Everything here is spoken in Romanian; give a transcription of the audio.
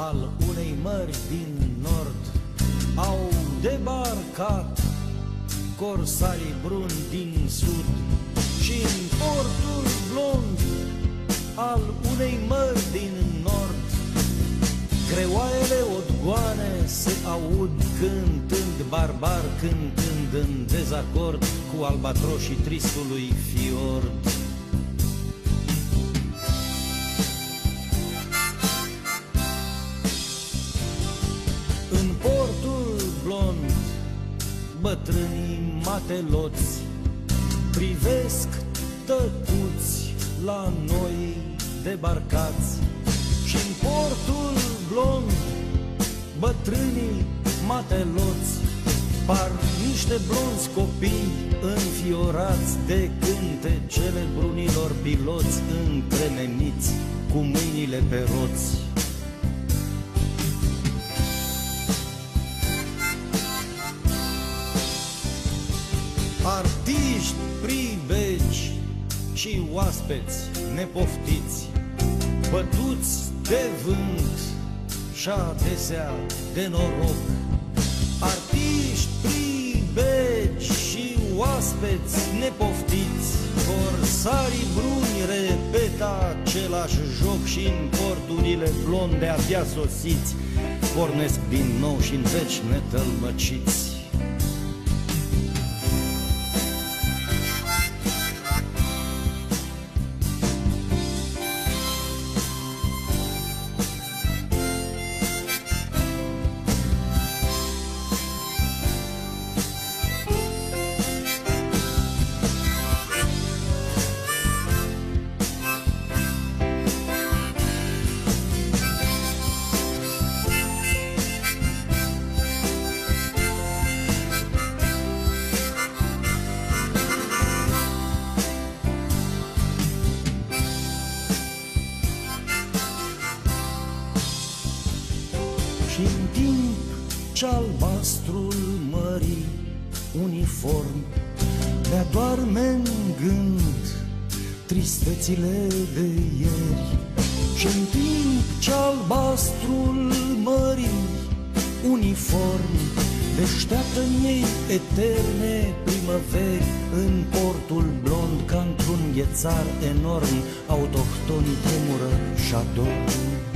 al unei mări din nord au debarcat corsarii bruni din sud și în portul blond al unei mări din nord greoaiele odgoane se aud cântând barbar, cântând în dezacord cu albatroșii tristului fiord. În portul blond bătrânii mateloți privesc tăcuți la noi debarcați și în portul blond bătrânii mateloți par niște blonzi copii înfiorați de cântecele brunilor piloți încremeniți cu mâinile pe roți. Artiști pribegi și oaspeți nepoftiți, bătuți de vânt și adesea de noroc. Artiști pribegi și oaspeți nepoftiți, corsarii bruni repetă același joc și în porturile blonde abia sosiți pornesc din nou și în veci netălmăciți. Și în timp ce albastrul mării uniform ne-adoarme în gând tristețile de ieri, și în timp ce albastrul mării uniform deșteaptă în ei eterne primăveri, în portul blond ca într-un ghețar enorm autohtonii tremură și adorm.